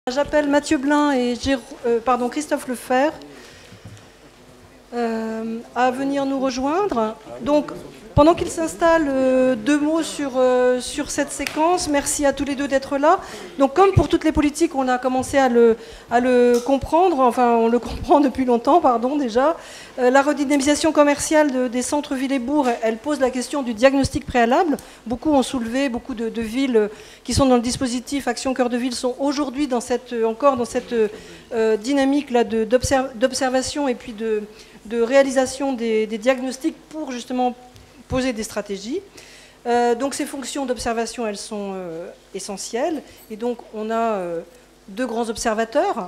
J'appelle Mathieu Blin et Christophe Lefebvre à venir nous rejoindre. Donc, pendant qu'ils s'installent, deux mots sur cette séquence. Merci à tous les deux d'être là. Donc, comme pour toutes les politiques, on a commencé à le comprendre. Enfin, on le comprend depuis longtemps, pardon, déjà. La redynamisation commerciale des centres-villes et bourgs, elle pose la question du diagnostic préalable. Beaucoup ont soulevé, beaucoup de villes qui sont dans le dispositif Action Cœur de Ville sont aujourd'hui encore dans cette dynamique-là d'observation et puis de réalisation des diagnostics pour justement poser des stratégies. Donc ces fonctions d'observation, elles sont essentielles. Et donc on a deux grands observateurs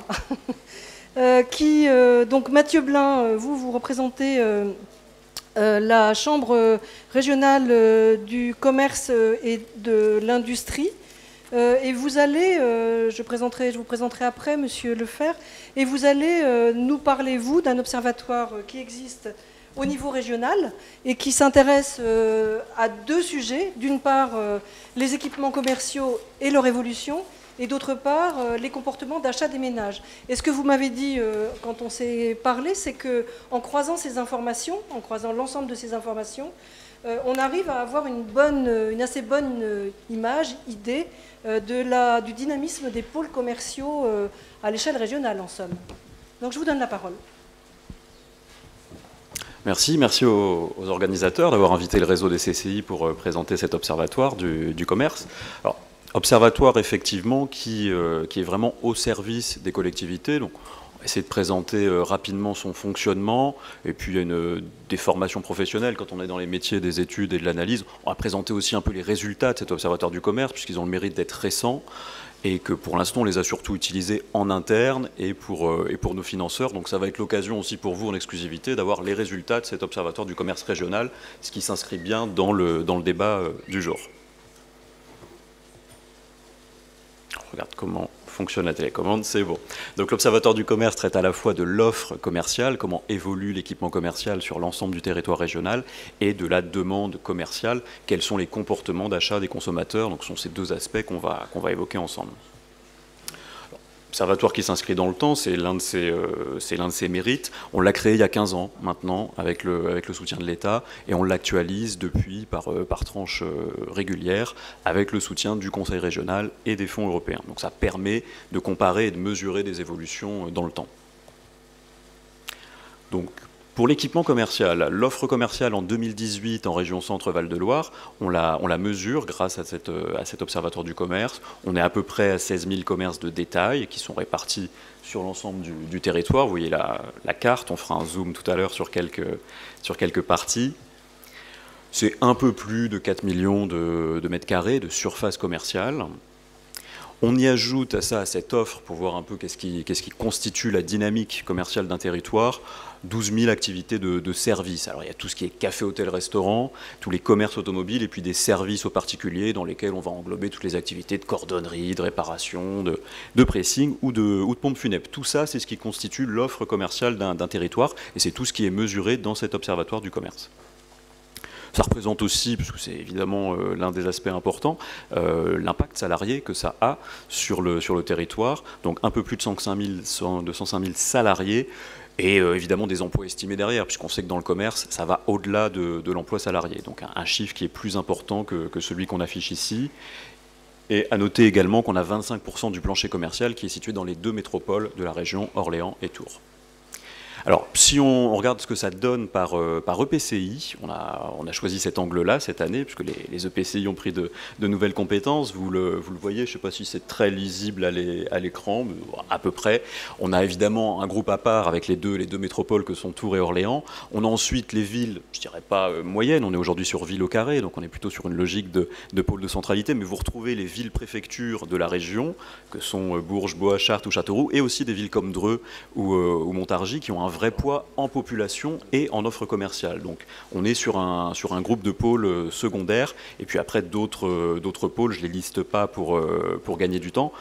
donc Mathieu Blin, vous représentez la Chambre régionale du commerce et de l'industrie. Et vous allez, je vous présenterai après, Monsieur Lefebvre, et vous allez nous parler, vous, d'un observatoire qui existe au niveau régional et qui s'intéresse à deux sujets. D'une part, les équipements commerciaux et leur évolution, et d'autre part, les comportements d'achat des ménages. Et ce que vous m'avez dit quand on s'est parlé, c'est qu'en croisant ces informations, en croisant l'ensemble de ces informations, on arrive à avoir une assez bonne idée du dynamisme des pôles commerciaux à l'échelle régionale, en somme. Donc je vous donne la parole. Merci aux organisateurs d'avoir invité le réseau des CCI pour présenter cet observatoire du commerce. Alors, observatoire, effectivement, qui est vraiment au service des collectivités. Donc, on va essayer de présenter rapidement son fonctionnement. Et puis, il y a des formations professionnelles. Quand on est dans les métiers des études et de l'analyse, on va présenter aussi un peu les résultats de cet observatoire du commerce, puisqu'ils ont le mérite d'être récents. Et que pour l'instant, on les a surtout utilisés en interne et pour nos financeurs. Donc ça va être l'occasion aussi pour vous, en exclusivité, d'avoir les résultats de cet observatoire du commerce régional, ce qui s'inscrit bien dans le débat du jour. On regarde comment fonctionne la télécommande, c'est bon. Donc l'Observatoire du commerce traite à la fois de l'offre commerciale, comment évolue l'équipement commercial sur l'ensemble du territoire régional, et de la demande commerciale, quels sont les comportements d'achat des consommateurs. Donc ce sont ces deux aspects qu'on va évoquer ensemble. L'Observatoire qui s'inscrit dans le temps, c'est l'un de ses mérites. On l'a créé il y a 15 ans maintenant, avec le soutien de l'État, et on l'actualise depuis par tranche régulière, avec le soutien du Conseil régional et des fonds européens. Donc ça permet de comparer et de mesurer des évolutions dans le temps. Donc, pour l'équipement commercial, l'offre commerciale en 2018 en région Centre-Val de Loire, on la mesure grâce à cet observatoire du commerce. On est à peu près à 16 000 commerces de détail qui sont répartis sur l'ensemble du territoire. Vous voyez la carte, on fera un zoom tout à l'heure sur quelques parties. C'est un peu plus de 4 millions de mètres carrés de surface commerciale. On y ajoute à cette offre, pour voir un peu qu'est-ce qui constitue la dynamique commerciale d'un territoire, 12 000 activités de services. Alors il y a tout ce qui est café, hôtel, restaurant, tous les commerces automobiles et puis des services aux particuliers dans lesquels on va englober toutes les activités de cordonnerie, de réparation, de pressing ou de pompe funèbre. Tout ça, c'est ce qui constitue l'offre commerciale d'un territoire et c'est tout ce qui est mesuré dans cet observatoire du commerce. Ça représente aussi, parce que c'est évidemment l'un des aspects importants, l'impact salarié que ça a sur le territoire. Donc un peu plus de 105 000 salariés et évidemment des emplois estimés derrière, puisqu'on sait que dans le commerce, ça va au-delà de l'emploi salarié. Donc un chiffre qui est plus important que celui qu'on affiche ici. Et à noter également qu'on a 25% du plancher commercial qui est situé dans les deux métropoles de la région, Orléans et Tours. Alors, si on regarde ce que ça donne par EPCI, on a choisi cet angle-là cette année, puisque les EPCI ont pris de nouvelles compétences. Vous le voyez, je ne sais pas si c'est très lisible à l'écran, mais à peu près. On a évidemment un groupe à part avec les deux métropoles que sont Tours et Orléans. On a ensuite les villes, je ne dirais pas moyennes, on est aujourd'hui sur ville au carré, donc on est plutôt sur une logique de pôle de centralité, mais vous retrouvez les villes-préfectures de la région, que sont Bourges, Bois, Chartres ou Châteauroux, et aussi des villes comme Dreux ou Montargis, qui ont un vrai poids en population et en offre commerciale. Donc on est sur un groupe de pôles secondaires, et puis après d'autres pôles, je ne les liste pas pour gagner du temps.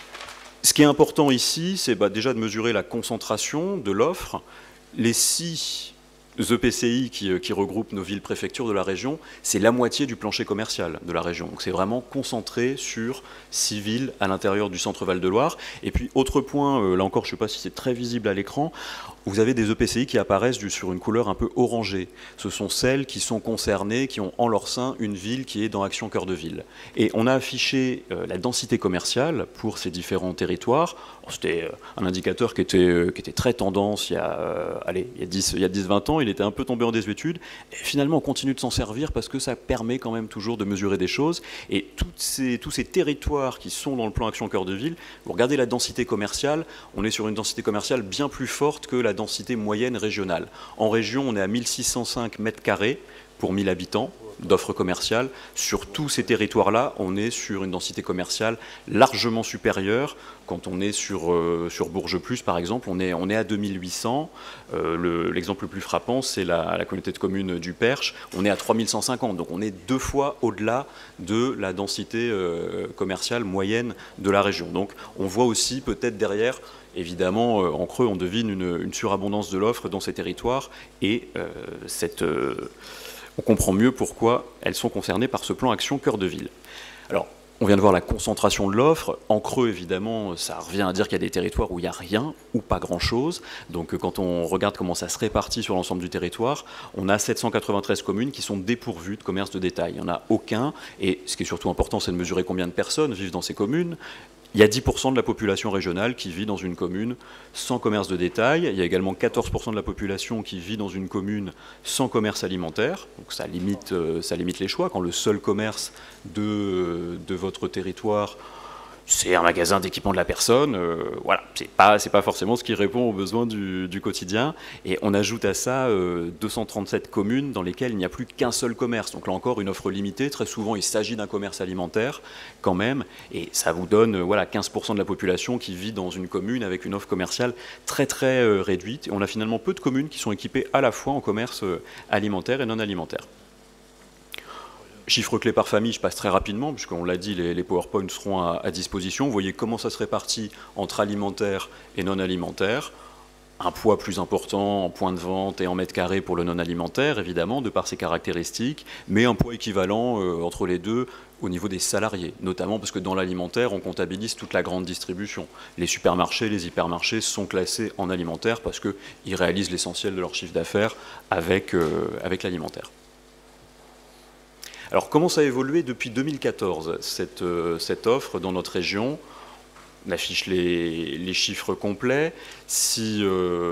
Ce qui est important ici, c'est déjà de mesurer la concentration de l'offre. Les 6 EPCI qui regroupent nos villes-préfectures de la région, c'est la moitié du plancher commercial de la région. Donc c'est vraiment concentré sur 6 villes à l'intérieur du centre Val-de-Loire. Et puis autre point, là encore je ne sais pas si c'est très visible à l'écran, vous avez des EPCI qui apparaissent sur une couleur un peu orangée. Ce sont celles qui sont concernées, qui ont en leur sein une ville qui est dans Action Cœur de Ville. Et on a affiché la densité commerciale pour ces différents territoires. C'était un indicateur qui était très tendance il y a 10-20 ans. Il était un peu tombé en désuétude. Et finalement, on continue de s'en servir parce que ça permet quand même toujours de mesurer des choses. Et tous ces territoires qui sont dans le plan Action Cœur de Ville, vous regardez la densité commerciale, on est sur une densité commerciale bien plus forte que la densité moyenne régionale. En région, on est à 1605 mètres carrés pour 1000 habitants d'offres commerciales. Sur tous ces territoires-là, on est sur une densité commerciale largement supérieure. Quand on est sur Bourges Plus, par exemple, on est à 2800. L'exemple le plus frappant, c'est la communauté de communes du Perche. On est à 3150, donc on est 2 fois au-delà de la densité commerciale moyenne de la région. Donc on voit aussi peut-être derrière, évidemment, en creux, on devine une surabondance de l'offre dans ces territoires et on comprend mieux pourquoi elles sont concernées par ce plan Action Cœur de Ville. Alors, on vient de voir la concentration de l'offre. En creux, évidemment, ça revient à dire qu'il y a des territoires où il n'y a rien ou pas grand-chose. Donc, quand on regarde comment ça se répartit sur l'ensemble du territoire, on a 793 communes qui sont dépourvues de commerce de détail. Il n'y en a aucun. Et ce qui est surtout important, c'est de mesurer combien de personnes vivent dans ces communes. Il y a 10% de la population régionale qui vit dans une commune sans commerce de détail. Il y a également 14% de la population qui vit dans une commune sans commerce alimentaire. Donc ça limite les choix. Quand le seul commerce de votre territoire, c'est un magasin d'équipement de la personne, voilà, c'est pas forcément ce qui répond aux besoins du quotidien. Et on ajoute à ça 237 communes dans lesquelles il n'y a plus qu'un seul commerce. Donc là encore, une offre limitée. Très souvent, il s'agit d'un commerce alimentaire quand même. Et ça vous donne voilà, 15% de la population qui vit dans une commune avec une offre commerciale très très réduite. Et on a finalement peu de communes qui sont équipées à la fois en commerce alimentaire et non alimentaire. Chiffres clés par famille, je passe très rapidement, puisqu'on l'a dit, les PowerPoint seront à disposition. Vous voyez comment ça se répartit entre alimentaire et non alimentaire. Un poids plus important en points de vente et en mètres carrés pour le non alimentaire, évidemment, de par ses caractéristiques, mais un poids équivalent entre les deux au niveau des salariés, notamment parce que dans l'alimentaire, on comptabilise toute la grande distribution. Les supermarchés, les hypermarchés sont classés en alimentaire parce qu'ils réalisent l'essentiel de leur chiffre d'affaires avec l'alimentaire. Alors, comment ça a évolué depuis 2014, cette offre dans notre région? On affiche les chiffres complets. Si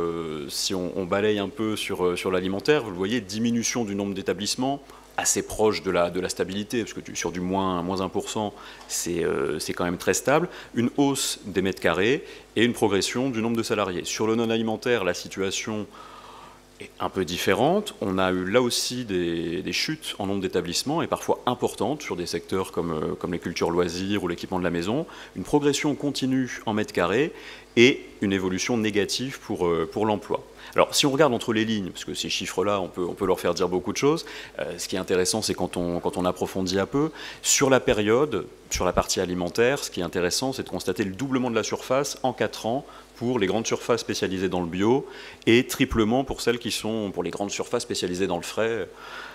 on balaye un peu sur l'alimentaire, vous le voyez, diminution du nombre d'établissements, assez proche de la stabilité, parce que sur du moins 1%, c'est quand même très stable. Une hausse des mètres carrés et une progression du nombre de salariés. Sur le non-alimentaire, la situation est un peu différente. On a eu là aussi des chutes en nombre d'établissements et parfois importantes sur des secteurs comme les cultures loisirs ou l'équipement de la maison. Une progression continue en mètres carrés et une évolution négative pour l'emploi. Alors si on regarde entre les lignes, parce que ces chiffres-là, on peut leur faire dire beaucoup de choses, ce qui est intéressant, c'est quand on approfondit un peu, sur la période, sur la partie alimentaire, ce qui est intéressant, c'est de constater le doublement de la surface en 4 ans pour les grandes surfaces spécialisées dans le bio et triplement pour celles qui sont pour les grandes surfaces spécialisées dans le frais.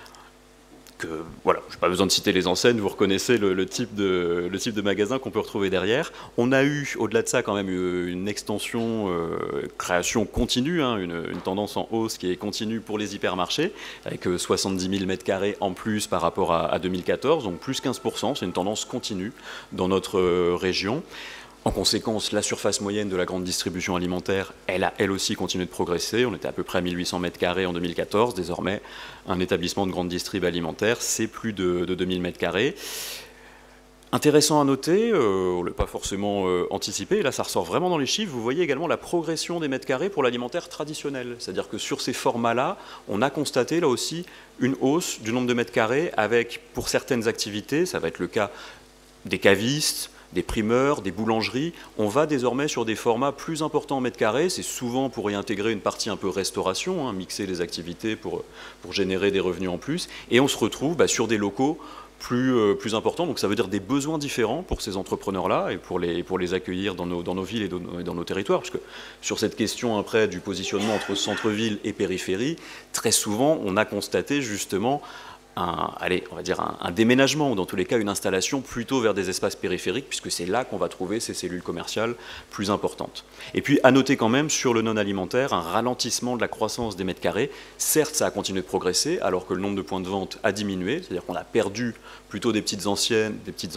Voilà, je n'ai pas besoin de citer les enseignes, vous reconnaissez le type de magasin qu'on peut retrouver derrière. On a eu, au-delà de ça, quand même une extension, création continue, hein, une tendance en hausse qui est continue pour les hypermarchés, avec 70 000 m² en plus par rapport à 2014, donc plus 15%, c'est une tendance continue dans notre région. En conséquence, la surface moyenne de la grande distribution alimentaire, elle a elle aussi continué de progresser. On était à peu près à 1800 m² en 2014. Désormais, un établissement de grande distrib alimentaire, c'est plus de 2000 m². Intéressant à noter, on ne l'a pas forcément anticipé, et là ça ressort vraiment dans les chiffres, vous voyez également la progression des mètres carrés pour l'alimentaire traditionnel. C'est-à-dire que sur ces formats-là, on a constaté là aussi une hausse du nombre de mètres carrés avec, pour certaines activités, ça va être le cas des cavistes, des primeurs, des boulangeries, on va désormais sur des formats plus importants en mètres carrés. C'est souvent pour y intégrer une partie un peu restauration, hein, mixer les activités pour générer des revenus en plus. Et on se retrouve sur des locaux plus important. Donc ça veut dire des besoins différents pour ces entrepreneurs-là et pour les accueillir dans nos villes et dans nos territoires. Parce que sur cette question après du positionnement entre centre-ville et périphérie, très souvent on a constaté justement on va dire un déménagement, ou dans tous les cas une installation plutôt vers des espaces périphériques, puisque c'est là qu'on va trouver ces cellules commerciales plus importantes. Et puis à noter quand même sur le non-alimentaire un ralentissement de la croissance des mètres carrés. Certes, ça a continué de progresser, alors que le nombre de points de vente a diminué, c'est-à-dire qu'on a perdu plutôt des petites enseignes,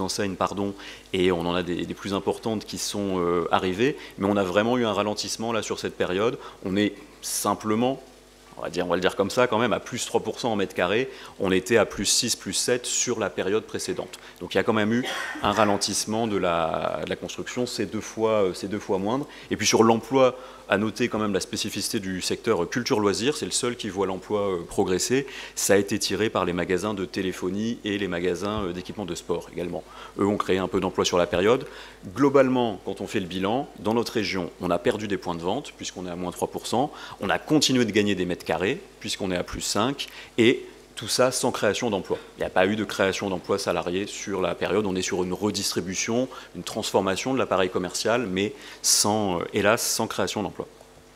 et on en a des plus importantes qui sont arrivées, mais on a vraiment eu un ralentissement là sur cette période. On est simplement, on va le dire comme ça quand même, à plus 3% en mètres carrés, on était à plus 6, plus 7 sur la période précédente. Donc il y a quand même eu un ralentissement de la construction, c'est deux fois moindre. Et puis sur l'emploi, à noter quand même la spécificité du secteur culture-loisirs, c'est le seul qui voit l'emploi progresser. Ça a été tiré par les magasins de téléphonie et les magasins d'équipements de sport également. Eux ont créé un peu d'emploi sur la période. Globalement, quand on fait le bilan, dans notre région, on a perdu des points de vente, puisqu'on est à moins 3%. On a continué de gagner des mètres carrés, puisqu'on est à plus 5%. Et tout ça sans création d'emplois. Il n'y a pas eu de création d'emplois salariés sur la période. On est sur une redistribution, une transformation de l'appareil commercial, mais hélas, sans création d'emplois.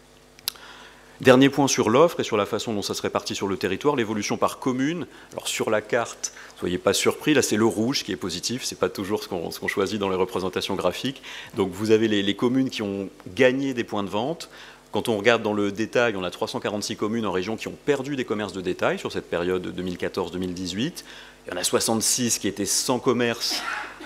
Dernier point sur l'offre et sur la façon dont ça se répartit sur le territoire, l'évolution par commune. Alors sur la carte, soyez pas surpris, là c'est le rouge qui est positif, c'est pas toujours ce qu'on choisit dans les représentations graphiques. Donc vous avez les communes qui ont gagné des points de vente. Quand on regarde dans le détail, on a 346 communes en région qui ont perdu des commerces de détail sur cette période 2014-2018. Il y en a 66 qui étaient sans commerce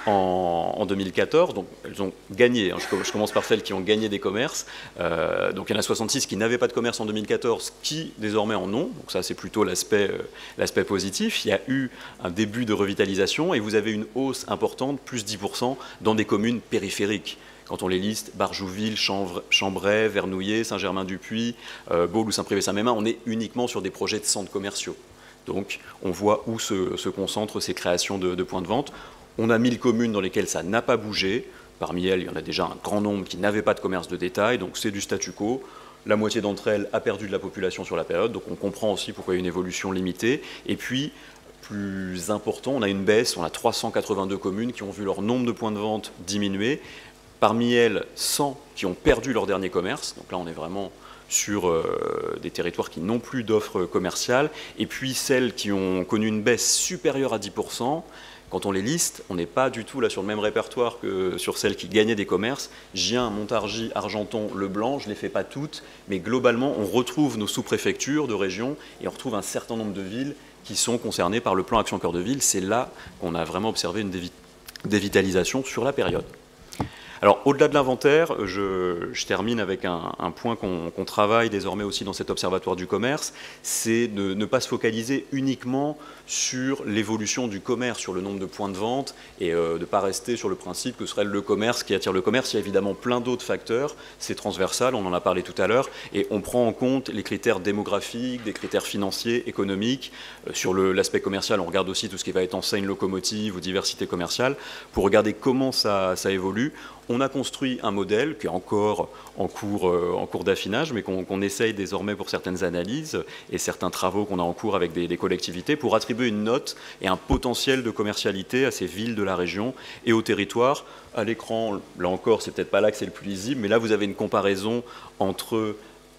en 2014, donc elles ont gagné. Je commence par celles qui ont gagné des commerces. Donc il y en a 66 qui n'avaient pas de commerce en 2014, qui désormais en ont. Donc ça c'est plutôt l'aspect positif. Il y a eu un début de revitalisation et vous avez une hausse importante, plus 10%, dans des communes périphériques. Quand on les liste, Barjouville, Chambray, Vernouillet, Saint-Germain-du-Puy, Baule ou Saint-Privé-Saint-Mémin, on est uniquement sur des projets de centres commerciaux. Donc on voit où se concentrent ces créations de points de vente. On a 1000 communes dans lesquelles ça n'a pas bougé. Parmi elles, il y en a déjà un grand nombre qui n'avaient pas de commerce de détail, donc c'est du statu quo. La moitié d'entre elles a perdu de la population sur la période, donc on comprend aussi pourquoi il y a une évolution limitée. Et puis, plus important, on a une baisse, on a 382 communes qui ont vu leur nombre de points de vente diminuer. Parmi elles, 100 qui ont perdu leur dernier commerce. Donc là, on est vraiment sur des territoires qui n'ont plus d'offres commerciales. Et puis celles qui ont connu une baisse supérieure à 10%, quand on les liste, on n'est pas du tout là sur le même répertoire que sur celles qui gagnaient des commerces. Gien, Montargis, Argenton, Leblanc, je ne les fais pas toutes, mais globalement, on retrouve nos sous-préfectures de région et on retrouve un certain nombre de villes qui sont concernées par le plan Action Cœur de Ville. C'est là qu'on a vraiment observé une dévitalisation sur la période. Alors, au-delà de l'inventaire, je termine avec un point qu'on travaille désormais aussi dans cet observatoire du commerce, c'est de ne pas se focaliser uniquement sur l'évolution du commerce, sur le nombre de points de vente, et de ne pas rester sur le principe que ce serait le commerce qui attire le commerce. Il y a évidemment plein d'autres facteurs, c'est transversal, on en a parlé tout à l'heure, et on prend en compte les critères démographiques, des critères financiers, économiques. Sur l'aspect commercial, on regarde aussi tout ce qui va être enseigne locomotive ou diversité commerciale, pour regarder comment ça évolue. On a construit un modèle qui est encore en cours d'affinage, mais qu'on essaye désormais pour certaines analyses et certains travaux qu'on a en cours avec des collectivités pour attribuer une note et un potentiel de commercialité à ces villes de la région et au territoire. À l'écran, là encore, c'est peut-être pas là que c'est le plus lisible, mais là vous avez une comparaison entre...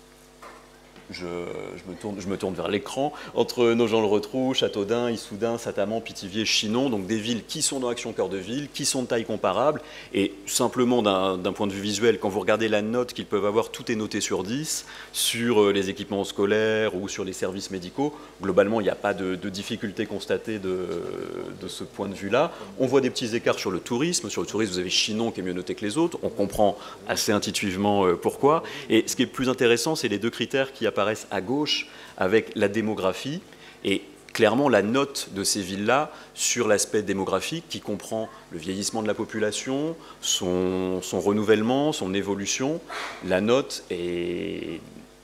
Je me tourne vers l'écran, entre Nogent-le-Rotrou, Châteaudun, Issoudun, Satamand, Pithiviers, Chinon, donc des villes qui sont dans Action Cœur de Ville, qui sont de taille comparable, et simplement d'un point de vue visuel, quand vous regardez la note qu'ils peuvent avoir, tout est noté sur 10, sur les équipements scolaires ou sur les services médicaux. Globalement, il n'y a pas de difficulté constatée de ce point de vue-là. On voit des petits écarts sur le tourisme. Sur le tourisme, vous avez Chinon qui est mieux noté que les autres. On comprend assez intuitivement pourquoi. Et ce qui est plus intéressant, c'est les deux critères qui apparaissent à gauche avec la démographie et clairement la note de ces villes-là sur l'aspect démographique qui comprend le vieillissement de la population, son renouvellement, son évolution. La note est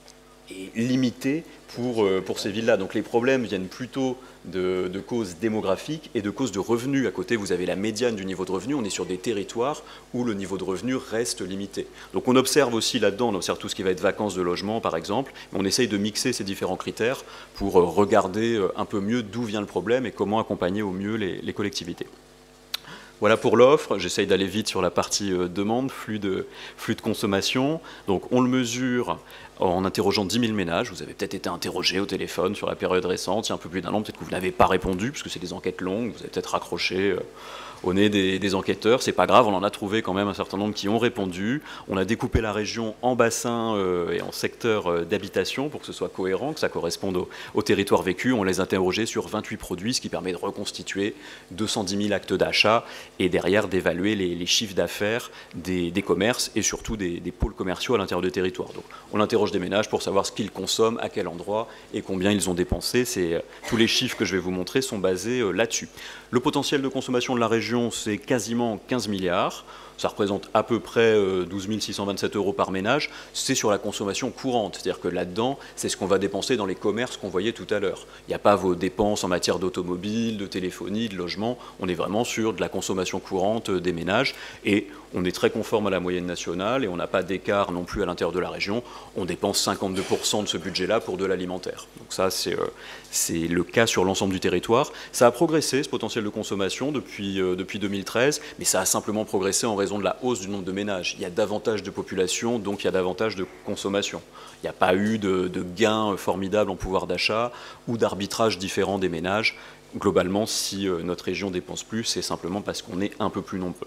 est limité pour ces villes-là. Donc les problèmes viennent plutôt de causes démographiques et de causes de revenus. À côté, vous avez la médiane du niveau de revenu. On est sur des territoires où le niveau de revenu reste limité. Donc on observe aussi là-dedans, on observe tout ce qui va être vacances de logement, par exemple. On essaye de mixer ces différents critères pour regarder un peu mieux d'où vient le problème et comment accompagner au mieux les collectivités. Voilà pour l'offre. J'essaye d'aller vite sur la partie demande, flux de consommation. Donc on le mesure en interrogeant 10 000 ménages. Vous avez peut-être été interrogé au téléphone sur la période récente, il y a un peu plus d'un an, peut-être que vous n'avez pas répondu, parce que c'est des enquêtes longues, vous avez peut-être raccroché au nez des enquêteurs. C'est pas grave, on en a trouvé quand même un certain nombre qui ont répondu. On a découpé la région en bassins et en secteurs d'habitation pour que ce soit cohérent, que ça corresponde au territoire vécu. On les a interrogés sur 28 produits, ce qui permet de reconstituer 210 000 actes d'achat et derrière d'évaluer les chiffres d'affaires des commerces et surtout des pôles commerciaux à l'intérieur du territoire. Donc, on interroge des ménages pour savoir ce qu'ils consomment, à quel endroit et combien ils ont dépensé. Tous les chiffres que je vais vous montrer sont basés là-dessus. Le potentiel de consommation de la région, c'est quasiment 15 milliards. Ça représente à peu près 12 627 € par ménage. C'est sur la consommation courante, c'est-à-dire que là-dedans, c'est ce qu'on va dépenser dans les commerces qu'on voyait tout à l'heure. Il n'y a pas vos dépenses en matière d'automobile, de téléphonie, de logement. On est vraiment sur de la consommation courante des ménages et on est très conforme à la moyenne nationale et on n'a pas d'écart non plus à l'intérieur de la région. On dépense 52% de ce budget-là pour de l'alimentaire. Donc ça, c'est le cas sur l'ensemble du territoire. Ça a progressé, ce potentiel de consommation, depuis 2013, mais ça a simplement progressé en raison de la hausse du nombre de ménages. Il y a davantage de population, donc il y a davantage de consommation. Il n'y a pas eu de gains formidables en pouvoir d'achat ou d'arbitrage différent des ménages. Globalement, si notre région dépense plus, c'est simplement parce qu'on est un peu plus nombreux.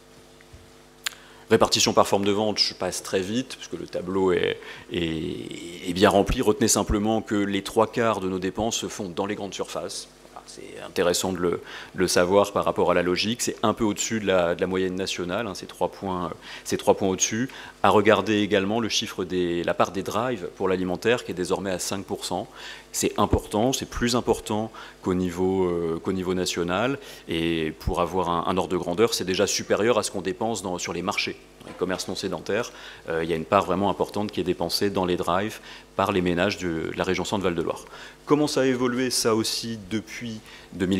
Répartition par forme de vente, je passe très vite, puisque le tableau est bien rempli. Retenez simplement que les 3/4 de nos dépenses se font dans les grandes surfaces. C'est intéressant de le savoir par rapport à la logique. C'est un peu au-dessus de la moyenne nationale, hein, c'est 3 points au-dessus. À regarder également le chiffre la part des drives pour l'alimentaire qui est désormais à 5%. C'est important, c'est plus important qu'au niveau national. Et pour avoir un ordre de grandeur, c'est déjà supérieur à ce qu'on dépense sur les marchés. Dans les commerces non sédentaires, il y a une part vraiment importante qui est dépensée dans les drives par les ménages de la région Centre-Val de Loire. Comment ça a évolué, ça aussi, depuis 2014 ?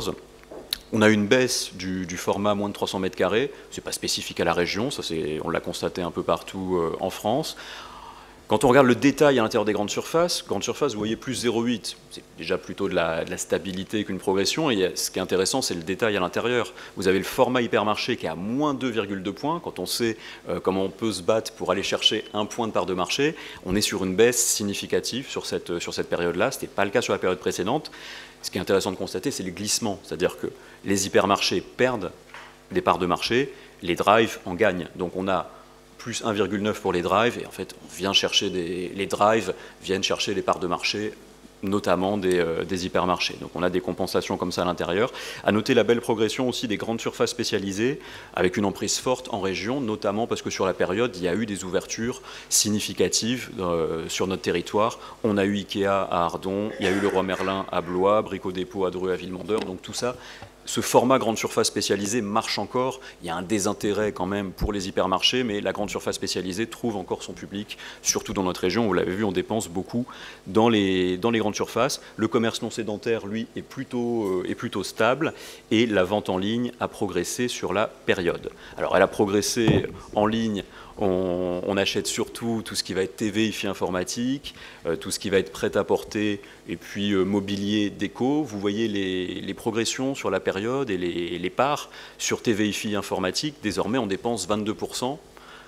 On a une baisse du format moins de 300 mètres carrés. Ce n'est pas spécifique à la région, on l'a constaté un peu partout en France. Quand on regarde le détail à l'intérieur des grandes surfaces, vous voyez plus 0,8. C'est déjà plutôt de la stabilité qu'une progression. Et ce qui est intéressant, c'est le détail à l'intérieur. Vous avez le format hypermarché qui est à moins 2,2 points. Quand on sait comment on peut se battre pour aller chercher un point de part de marché, on est sur une baisse significative sur cette période-là. Ce n'était pas le cas sur la période précédente. Ce qui est intéressant de constater, c'est le glissement. C'est-à-dire que les hypermarchés perdent des parts de marché, les drives en gagnent. Donc on a plus 1,9 pour les drives, et en fait, les drives viennent chercher les parts de marché, notamment des hypermarchés. Donc on a des compensations comme ça à l'intérieur. À noter la belle progression aussi des grandes surfaces spécialisées, avec une emprise forte en région, notamment parce que sur la période, il y a eu des ouvertures significatives sur notre territoire. On a eu Ikea à Ardon, il y a eu Leroy Merlin à Blois, Brico Dépôt à Dreux à Villemandeur, donc tout ça. Ce format grande surface spécialisée marche encore. Il y a un désintérêt quand même pour les hypermarchés, mais la grande surface spécialisée trouve encore son public, surtout dans notre région. Vous l'avez vu, on dépense beaucoup dans les grandes surfaces. Le commerce non sédentaire, lui, est plutôt stable et la vente en ligne a progressé sur la période. Alors, elle a progressé en ligne. On achète surtout tout ce qui va être TV, IFI informatique, tout ce qui va être prêt-à-porter et puis mobilier déco. Vous voyez les progressions sur la période et les parts sur TV, IFI informatique. Désormais, on dépense 22%.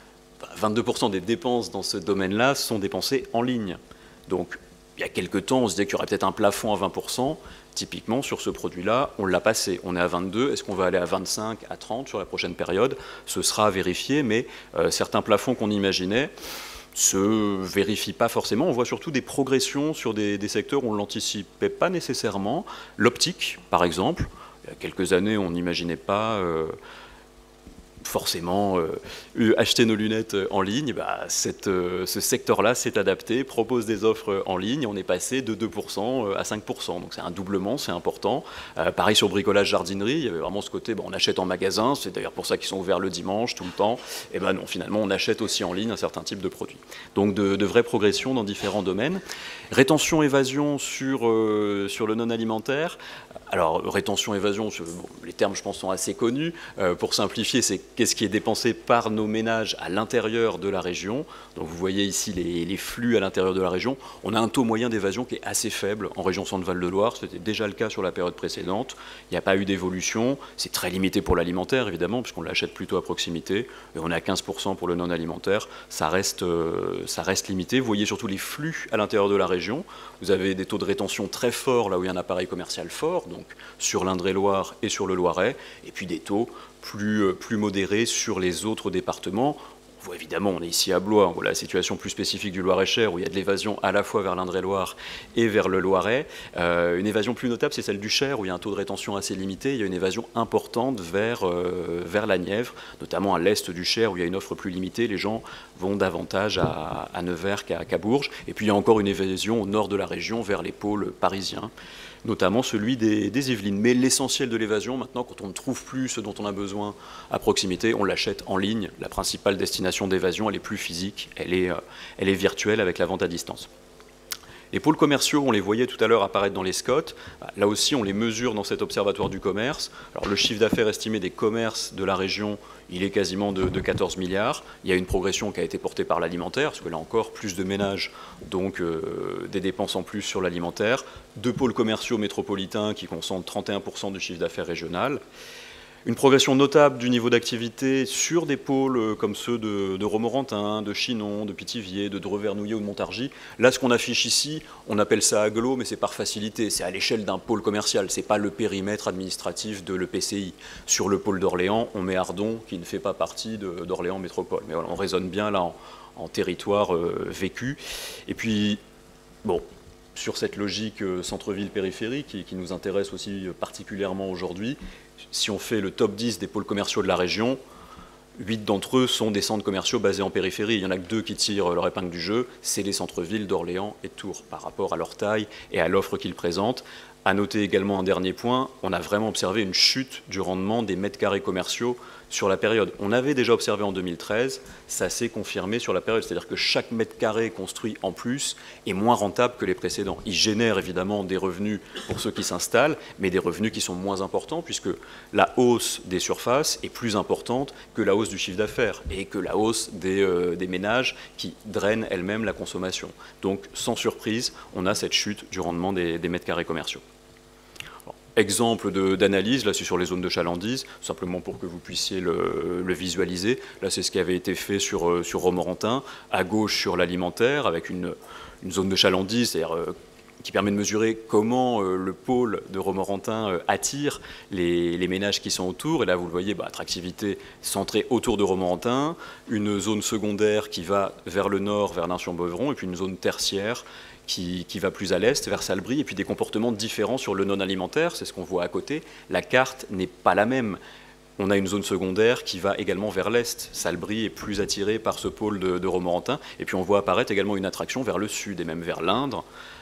22% des dépenses dans ce domaine-là sont dépensées en ligne. Donc, il y a quelques temps, on se disait qu'il y aurait peut-être un plafond à 20%. Typiquement, sur ce produit-là, on l'a passé. On est à 22. Est-ce qu'on va aller à 25, à 30 sur la prochaine période? Ce sera à vérifier, mais certains plafonds qu'on imaginait se vérifient pas forcément. On voit surtout des progressions sur des secteurs où on ne l'anticipait pas nécessairement. L'optique, par exemple. Il y a quelques années, on n'imaginait pas forcément acheter nos lunettes en ligne, ce secteur-là s'est adapté, propose des offres en ligne, on est passé de 2% à 5%, donc c'est un doublement, c'est important. Pareil sur bricolage, jardinerie, il y avait vraiment ce côté, on achète en magasin, c'est d'ailleurs pour ça qu'ils sont ouverts le dimanche tout le temps, et non, finalement on achète aussi en ligne un certain type de produits. Donc de vraies progressions dans différents domaines. Rétention, évasion sur le non-alimentaire. Alors, rétention, évasion, les termes, je pense, sont assez connus. Pour simplifier, c'est qu'est-ce qui est dépensé par nos ménages à l'intérieur de la région. Donc, vous voyez ici les flux à l'intérieur de la région. On a un taux moyen d'évasion qui est assez faible en région Centre-Val-de-Loire. C'était déjà le cas sur la période précédente. Il n'y a pas eu d'évolution. C'est très limité pour l'alimentaire, évidemment, puisqu'on l'achète plutôt à proximité. Et on est à 15% pour le non-alimentaire. Ça reste limité. Vous voyez surtout les flux à l'intérieur de la région. Vous avez des taux de rétention très forts là où il y a un appareil commercial fort, donc sur l'Indre-et-Loire et sur le Loiret, et puis des taux plus modérés sur les autres départements. On voit évidemment, on est ici à Blois, on voit la situation plus spécifique du Loir-et-Cher où il y a de l'évasion à la fois vers l'Indre-et-Loire et vers le Loiret. Une évasion plus notable, c'est celle du Cher où il y a un taux de rétention assez limité. Il y a une évasion importante vers la Nièvre, notamment à l'est du Cher où il y a une offre plus limitée. Les gens vont davantage à Nevers qu'à Bourges. Et puis il y a encore une évasion au nord de la région vers les pôles parisiens, notamment celui des Yvelines. Mais l'essentiel de l'évasion, maintenant, quand on ne trouve plus ce dont on a besoin à proximité, on l'achète en ligne. La principale destination d'évasion, elle est plus physique, elle est virtuelle avec la vente à distance. Les pôles commerciaux, on les voyait tout à l'heure apparaître dans les SCOT. Là aussi, on les mesure dans cet observatoire du commerce. Alors, le chiffre d'affaires estimé des commerces de la région, il est quasiment de 14 milliards. Il y a une progression qui a été portée par l'alimentaire, parce que là encore, plus de ménages, donc des dépenses en plus sur l'alimentaire. 2 pôles commerciaux métropolitains qui concentrent 31% du chiffre d'affaires régional. Une progression notable du niveau d'activité sur des pôles comme ceux de Romorantin, de Chinon, de Pithiviers, de Dreux-Vernouillet ou de Montargis. Là, ce qu'on affiche ici, on appelle ça agglo, mais c'est par facilité. C'est à l'échelle d'un pôle commercial. Ce n'est pas le périmètre administratif de l'EPCI. Sur le pôle d'Orléans, on met Ardon, qui ne fait pas partie d'Orléans Métropole. Mais voilà, on raisonne bien là en territoire vécu. Et puis, bon, sur cette logique centre-ville-périphérie qui nous intéresse aussi particulièrement aujourd'hui, si on fait le top 10 des pôles commerciaux de la région, 8 d'entre eux sont des centres commerciaux basés en périphérie. Il n'y en a que 2 qui tirent leur épingle du jeu, c'est les centres-villes d'Orléans et de Tours, par rapport à leur taille et à l'offre qu'ils présentent. À noter également un dernier point, on a vraiment observé une chute du rendement des mètres carrés commerciaux sur la période. On avait déjà observé en 2013, ça s'est confirmé sur la période, c'est-à-dire que chaque mètre carré construit en plus est moins rentable que les précédents. Il génère évidemment des revenus pour ceux qui s'installent, mais des revenus qui sont moins importants puisque la hausse des surfaces est plus importante que la hausse du chiffre d'affaires et que la hausse des ménages qui drainent elles-mêmes la consommation. Donc sans surprise, on a cette chute du rendement des mètres carrés commerciaux. Exemple d'analyse, là c'est sur les zones de chalandise, simplement pour que vous puissiez le visualiser. Là c'est ce qui avait été fait sur Romorantin, à gauche sur l'alimentaire, avec une zone de chalandise, c'est-à-dire qui permet de mesurer comment le pôle de Romorantin attire les ménages qui sont autour. Et là, vous le voyez, attractivité centrée autour de Romorantin, une zone secondaire qui va vers le nord, vers Nain-sur-Beuvron, et puis une zone tertiaire qui va plus à l'est, vers Salbris, et puis des comportements différents sur le non-alimentaire, c'est ce qu'on voit à côté. La carte n'est pas la même. On a une zone secondaire qui va également vers l'est. Salbris est plus attiré par ce pôle de Romorantin, et puis on voit apparaître également une attraction vers le sud, et même vers l'Indre,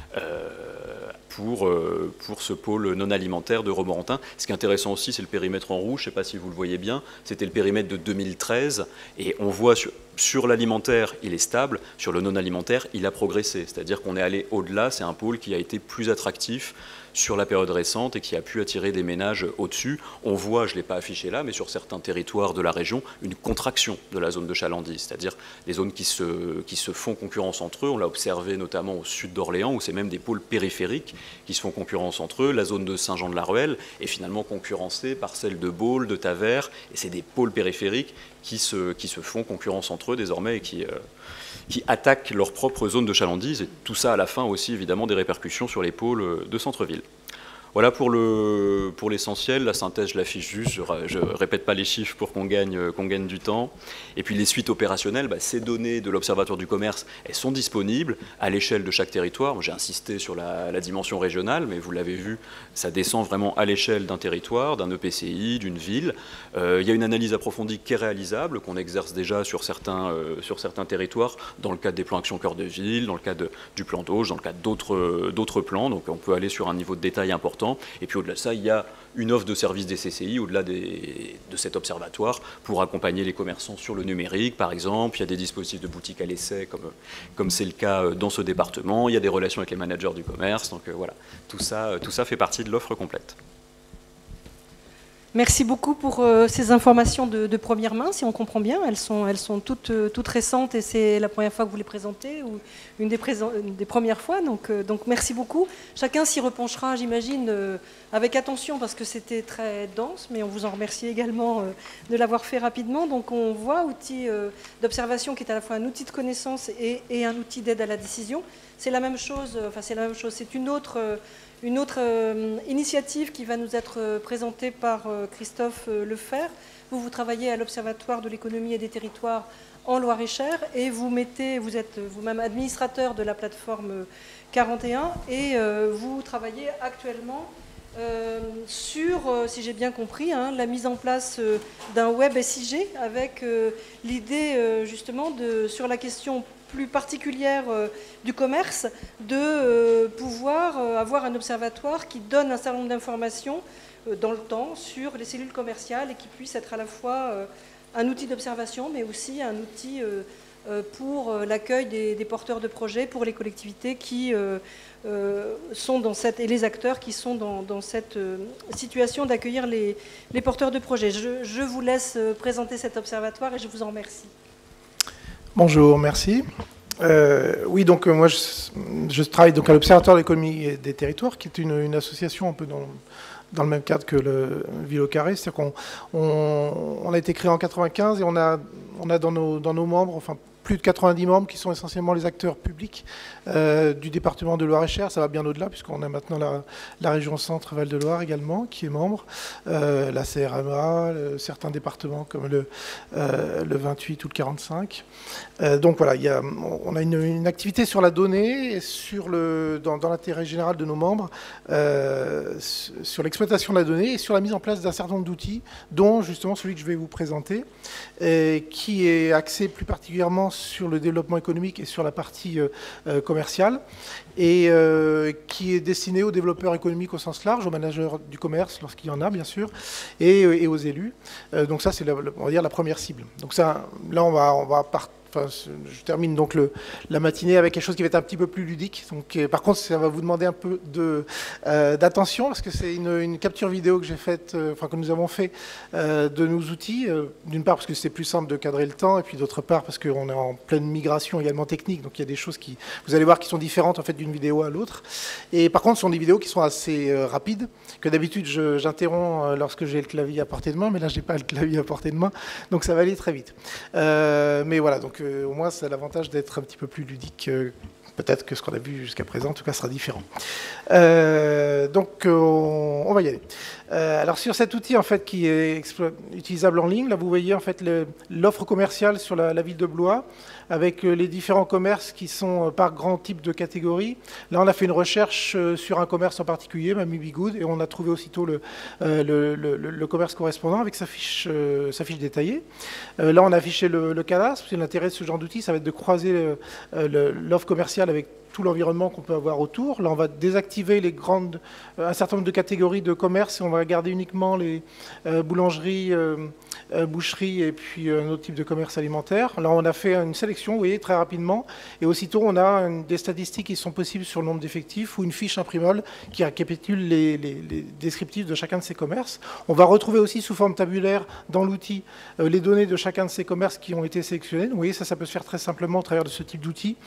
pour ce pôle non alimentaire de Romorantin. Ce qui est intéressant aussi, c'est le périmètre en rouge, je ne sais pas si vous le voyez bien, c'était le périmètre de 2013, et on voit sur l'alimentaire, il est stable, sur le non alimentaire, il a progressé, c'est-à-dire qu'on est allé au-delà, c'est un pôle qui a été plus attractif sur la période récente et qui a pu attirer des ménages au-dessus. On voit, je ne l'ai pas affiché là, mais sur certains territoires de la région, une contraction de la zone de chalandise, c'est-à-dire des zones qui se font concurrence entre eux. On l'a observé notamment au sud d'Orléans, où c'est même des pôles périphériques qui se font concurrence entre eux. La zone de Saint-Jean-de-la-Ruelle est finalement concurrencée par celle de Baule, de Tavers, et c'est des pôles périphériques qui se font concurrence entre eux désormais et qui attaquent leur propre zone de chalandise. Et tout ça, à la fin, aussi, évidemment, des répercussions sur les pôles de centre-ville. Voilà pour l'essentiel. La synthèse, je l'affiche juste, je ne répète pas les chiffres pour qu'on gagne du temps. Et puis les suites opérationnelles, ces données de l'Observatoire du commerce, elles sont disponibles à l'échelle de chaque territoire. J'ai insisté sur la dimension régionale, mais vous l'avez vu, ça descend vraiment à l'échelle d'un territoire, d'un EPCI, d'une ville. Il y a une analyse approfondie qui est réalisable, qu'on exerce déjà sur certains territoires, dans le cadre des plans Action Cœur de Ville, dans le cadre du plan d'Auge, dans le cadre d'autres plans. Donc on peut aller sur un niveau de détail important. Et puis au-delà de ça, il y a une offre de services des CCI au-delà de cet observatoire pour accompagner les commerçants sur le numérique, par exemple. Il y a des dispositifs de boutique à l'essai, comme c'est le cas dans ce département. Il y a des relations avec les managers du commerce. Donc voilà, tout ça fait partie de l'offre complète. Merci beaucoup pour ces informations de première main, si on comprend bien. Elles sont toutes récentes et c'est la première fois que vous les présentez, ou une des premières fois. Donc merci beaucoup. Chacun s'y repenchera, j'imagine, avec attention, parce que c'était très dense, mais on vous en remercie également de l'avoir fait rapidement. Donc on voit outil d'observation qui est à la fois un outil de connaissance et un outil d'aide à la décision. C'est la même chose, c'est une autre initiative qui va nous être présentée par Christophe Lefer. Vous travaillez à l'Observatoire de l'économie et des territoires en Loire-et-Cher et vous êtes vous-même administrateur de la plateforme 41 et vous travaillez actuellement sur, si j'ai bien compris, la mise en place d'un web SIG avec l'idée justement sur la question plus particulière du commerce, de pouvoir avoir un observatoire qui donne un certain nombre d'informations dans le temps sur les cellules commerciales et qui puisse être à la fois un outil d'observation, mais aussi un outil pour l'accueil des porteurs de projets, pour les collectivités qui sont et les acteurs qui sont dans cette situation d'accueillir les porteurs de projets. Je vous laisse présenter cet observatoire et je vous en remercie. Bonjour, merci. Oui, donc moi je travaille donc à l'Observatoire de l'économie et des territoires, qui est une association un peu dans le même cadre que le Ville au Carré. C'est-à-dire qu'on a été créé en 1995 et on a dans nos membres, enfin plus de 90 membres qui sont essentiellement les acteurs publics du département de Loire-et-Cher. Ça va bien au-delà puisqu'on a maintenant la région Centre Val-de-Loire également qui est membre, la CRMA, certains départements comme le 28 ou le 45. Donc voilà, on a une activité sur la donnée et dans l'intérêt général de nos membres, sur l'exploitation de la donnée et sur la mise en place d'un certain nombre d'outils, dont justement celui que je vais vous présenter, qui est axé plus particulièrement sur le développement économique et sur la partie commerciale, et qui est destiné aux développeurs économiques au sens large, aux managers du commerce lorsqu'il y en a bien sûr, et aux élus. Donc ça c'est on va dire la première cible. Donc ça, là on va partir. Enfin, je termine donc la matinée avec quelque chose qui va être un petit peu plus ludique. Donc, par contre, ça va vous demander un peu d'attention parce que c'est une capture vidéo que j'ai faite, que nous avons fait de nos outils. D'une part parce que c'est plus simple de cadrer le temps, et puis d'autre part parce qu'on est en pleine migration également technique. Donc il y a des choses qui, vous allez voir, qui sont différentes en fait d'une vidéo à l'autre. Et par contre, ce sont des vidéos qui sont assez rapides, que d'habitude j'interromps lorsque j'ai le clavier à portée de main, mais là j'ai pas le clavier à portée de main, donc ça va aller très vite. Mais voilà, donc au moins, c'est l'avantage d'être un petit peu plus ludique. Peut-être que ce qu'on a vu jusqu'à présent, en tout cas, sera différent. Donc, on va y aller. Alors, sur cet outil, en fait, qui est utilisable en ligne, là, vous voyez, en fait, l'offre commerciale sur la ville de Blois, avec les différents commerces qui sont par grand type de catégorie. Là, on a fait une recherche sur un commerce en particulier, Mamie Be Good, et on a trouvé aussitôt le commerce correspondant avec sa fiche détaillée. Là, on a affiché le cadastre, parce que l'intérêt de ce genre d'outil, ça va être de croiser l'offre commerciale avec tout l'environnement qu'on peut avoir autour. Là, on va désactiver un certain nombre de catégories de commerce et on va garder uniquement les boulangeries, boucheries et puis un autre type de commerce alimentaire. Là, on a fait une sélection, vous voyez, très rapidement, et aussitôt, on a des statistiques qui sont possibles sur le nombre d'effectifs ou une fiche imprimable qui récapitule les descriptifs de chacun de ces commerces. On va retrouver aussi sous forme tabulaire dans l'outil les données de chacun de ces commerces qui ont été sélectionnés. Donc, vous voyez, ça peut se faire très simplement au travers de ce type d'outil.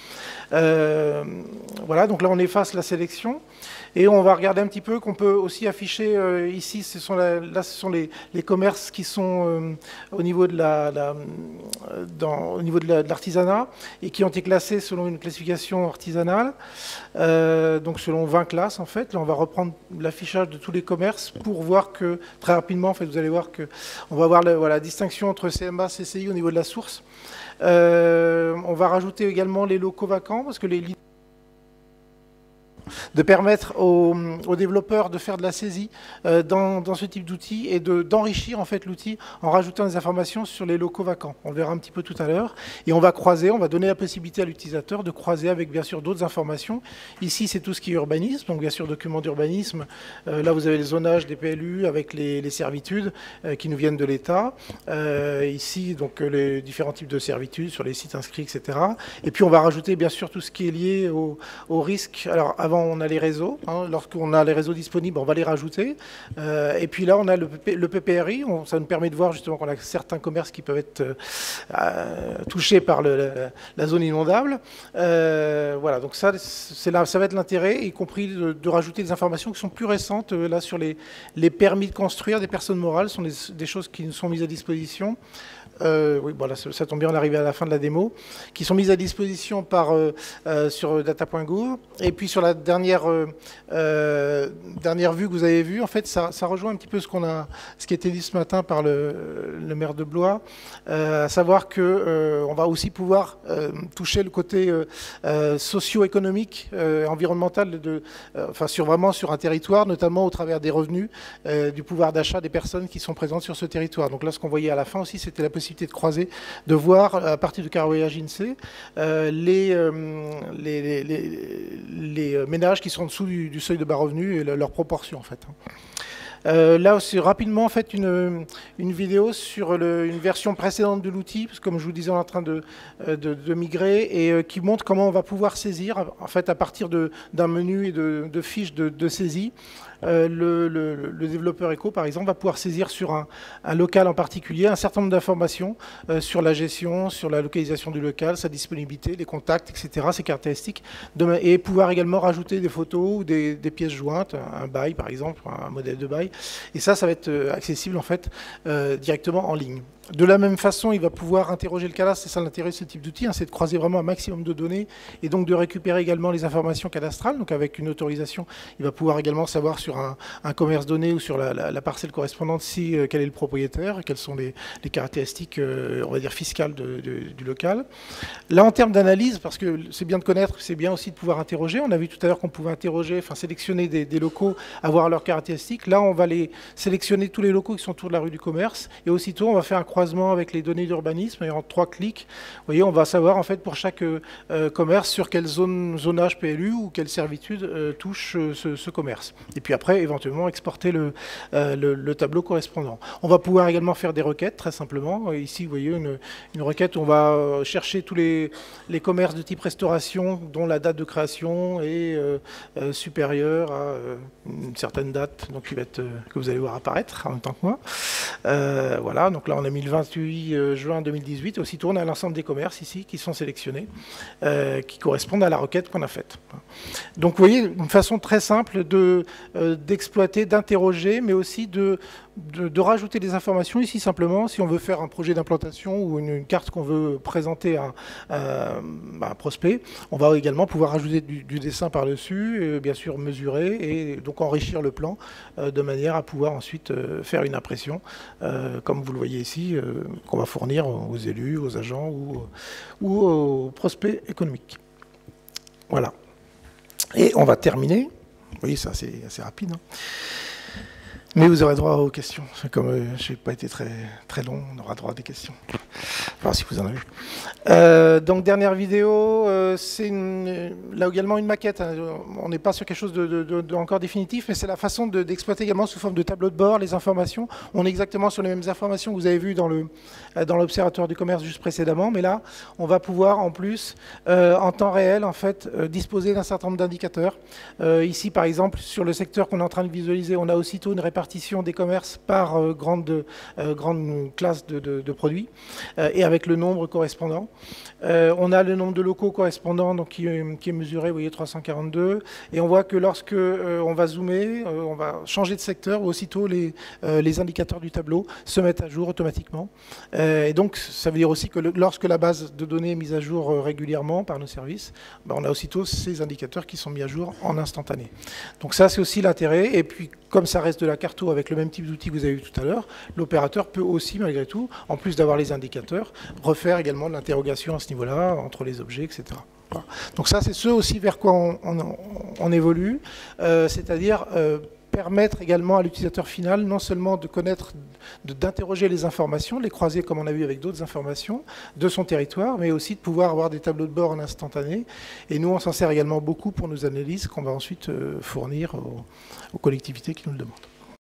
Voilà, donc là on efface la sélection et on va regarder un petit peu qu'on peut aussi afficher ici, ce sont les commerces qui sont au niveau de l'artisanat et qui ont été classés selon une classification artisanale, donc selon 20 classes en fait. Là, on va reprendre l'affichage de tous les commerces pour voir que, très rapidement, en fait, vous allez voir qu'on va voir la distinction entre CMA, CCI au niveau de la source. On va rajouter également les locaux vacants, parce que de permettre aux développeurs de faire de la saisie dans ce type d'outils et d'enrichir en fait l'outil en rajoutant des informations sur les locaux vacants. On le verra un petit peu tout à l'heure. Et on va croiser, on va donner la possibilité à l'utilisateur de croiser avec bien sûr d'autres informations. Ici, c'est tout ce qui est urbanisme, donc bien sûr document d'urbanisme. Là, vous avez le zonage des PLU avec les servitudes qui nous viennent de l'État. Ici, donc les différents types de servitudes sur les sites inscrits, etc. Et puis, on va rajouter bien sûr tout ce qui est lié au risque. Alors, avant, on a les réseaux. Lorsqu'on a les réseaux disponibles, on va les rajouter. Et puis là, on a le PPRI. Ça nous permet de voir justement qu'on a certains commerces qui peuvent être touchés par la zone inondable. Voilà, donc ça va être l'intérêt, y compris de rajouter des informations qui sont plus récentes. Là, sur les permis de construire des personnes morales, sont des choses qui nous sont mises à disposition. Oui, voilà, ça tombe bien, on arrive à la fin de la démo, qui sont mises à disposition sur data.gouv. Et puis sur la dernière vue que vous avez vue, en fait, ça rejoint un petit peu ce qui a été dit ce matin par le maire de Blois, à savoir qu'on va aussi pouvoir toucher le côté socio-économique, environnemental, vraiment sur un territoire, notamment au travers des revenus, du pouvoir d'achat des personnes qui sont présentes sur ce territoire. Donc là, ce qu'on voyait à la fin aussi, c'était la possibilité de croiser, de voir à partir du carreauage INSEE les ménages qui sont en dessous du seuil de bas revenu et leur proportion en fait. Là aussi, rapidement, en fait, une vidéo sur une version précédente de l'outil, parce que comme je vous disais, on est en train de migrer, et qui montre comment on va pouvoir saisir, en fait, à partir d'un menu et de fiches de saisie. Le développeur Eco, par exemple, va pouvoir saisir sur un local en particulier un certain nombre d'informations sur la gestion, sur la localisation du local, sa disponibilité, les contacts, etc., ses caractéristiques, et pouvoir également rajouter des photos ou des pièces jointes, un bail par exemple, un modèle de bail. Et ça va être accessible en fait directement en ligne. De la même façon, il va pouvoir interroger le cadastre, c'est ça l'intérêt de ce type d'outil, c'est de croiser vraiment un maximum de données et donc de récupérer également les informations cadastrales. Donc avec une autorisation, il va pouvoir également savoir sur un commerce donné ou sur la parcelle correspondante quel est le propriétaire, quelles sont les caractéristiques, on va dire, fiscales du local. Là, en termes d'analyse, parce que c'est bien de connaître, c'est bien aussi de pouvoir interroger. On a vu tout à l'heure qu'on pouvait interroger, sélectionner des locaux, avoir leurs caractéristiques. Là, on va sélectionner tous les locaux qui sont autour de la rue du commerce et aussitôt, on va faire un croisement avec les données d'urbanisme et en 3 clics, vous voyez, on va savoir en fait pour chaque commerce sur quelle zonage PLU ou quelle servitude touche ce commerce. Et puis après, éventuellement, exporter le tableau correspondant. On va pouvoir également faire des requêtes, très simplement. Ici, vous voyez, une requête où on va chercher tous les commerces de type restauration dont la date de création est supérieure à une certaine date, donc que vous allez voir apparaître en même temps que moi. Voilà, donc là, on a mis le 28 juin 2018. Aussitôt, on a l'ensemble des commerces ici qui sont sélectionnés, qui correspondent à la requête qu'on a faite. Donc, vous voyez, une façon très simple d'exploiter, d'interroger, mais aussi de rajouter des informations. Ici, simplement, si on veut faire un projet d'implantation ou une carte qu'on veut présenter à un prospect, on va également pouvoir rajouter du dessin par-dessus, bien sûr mesurer, et donc enrichir le plan de manière à pouvoir ensuite faire une impression, comme vous le voyez ici, qu'on va fournir aux élus, aux agents ou aux prospects économiques. Voilà. Et on va terminer. Oui, ça c'est assez rapide. Mais vous aurez droit aux questions. Comme je n'ai pas été très long, on aura droit à des questions. Enfin, si vous en avez. Donc, dernière vidéo, c'est là également une maquette. On n'est pas sur quelque chose de encore définitif, mais c'est la façon d'exploiter également sous forme de tableau de bord les informations. On est exactement sur les mêmes informations que vous avez vues dans l'Observatoire du commerce juste précédemment, mais là, on va pouvoir en plus, en temps réel, en fait, disposer d'un certain nombre d'indicateurs. Ici, par exemple, sur le secteur qu'on est en train de visualiser, on a aussitôt une répartition des commerces par grande classe de produits. Et avec le nombre correspondant. On a le nombre de locaux correspondants donc, qui est mesuré, vous voyez, 342. Et on voit que lorsque on va zoomer, on va changer de secteur, aussitôt les indicateurs du tableau se mettent à jour automatiquement. Et donc, ça veut dire aussi que lorsque la base de données est mise à jour régulièrement par nos services, ben, on a aussitôt ces indicateurs qui sont mis à jour en instantané. Donc ça, c'est aussi l'intérêt. Et puis, comme ça reste de la carto avec le même type d'outil que vous avez vu tout à l'heure, l'opérateur peut aussi, malgré tout, en plus d'avoir les indicateurs, refaire également de l'interrogation à ce niveau-là, entre les objets, etc. Voilà. Donc ça, c'est ce aussi vers quoi on évolue, c'est-à-dire permettre également à l'utilisateur final non seulement de connaître, d'interroger les informations, de les croiser comme on a vu avec d'autres informations de son territoire, mais aussi de pouvoir avoir des tableaux de bord en instantané. Et nous, on s'en sert également beaucoup pour nos analyses qu'on va ensuite fournir aux collectivités qui nous le demandent.